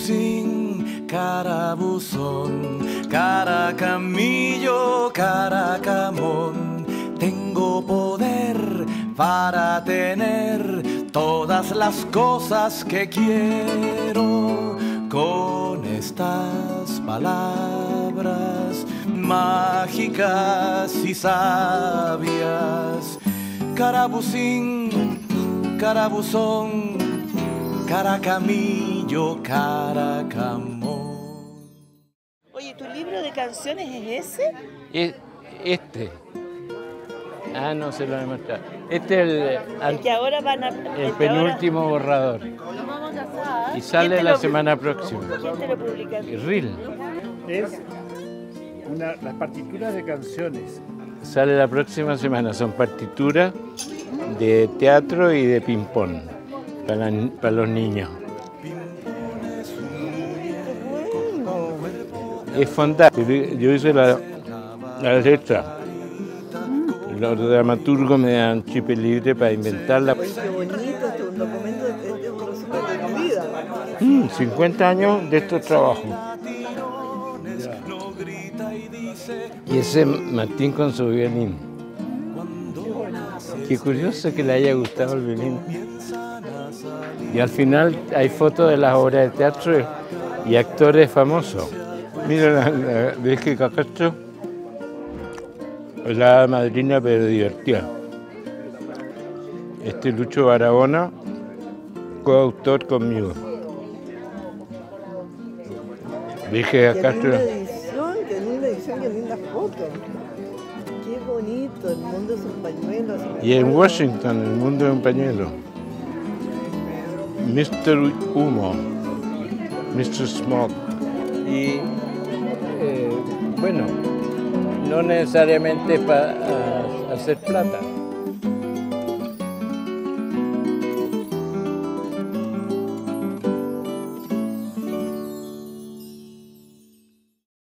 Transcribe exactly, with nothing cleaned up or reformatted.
Carabuzín, carabuzón, caracamillo, caracamón. Tengo poder para tener todas las cosas que quiero. Con estas palabras mágicas y sabias, carabuzín, carabuzón, caracamillo, caracamón. Oye, ¿tu libro de canciones es ese? Es este. Ah, no se lo voy a mostrar. Este es el, El que ahora van a... el penúltimo ahora... borrador. Nos vamos a casar. Y sale la lo... semana próxima. ¿Quién te lo publica? Reel. Es una, las partituras de canciones. Sale la próxima semana. Son partituras de teatro y de ping-pong para, para los niños. Es fantástico. Yo hice la, la letra. Los dramaturgos me dan chip libre para inventarla. Oye, qué bonito, este es un documento, este es un resumen de tu vida. Mm, cincuenta años de estos trabajos. Y ese Martín con su violín. Qué curioso que le haya gustado el violín. Y al final hay fotos de las obras de teatro y actores famosos. Mira, la, la, ¿ves que Castro? La madrina pero divertida. Este Lucho Barahona, coautor conmigo. Dije a Castro. Qué linda edición, qué linda edición, qué linda foto. Qué bonito, el mundo es un pañuelo. Y en Washington, el mundo es un pañuelo. mister Humo, mister Smoke. Y eh, bueno, no necesariamente para hacer plata.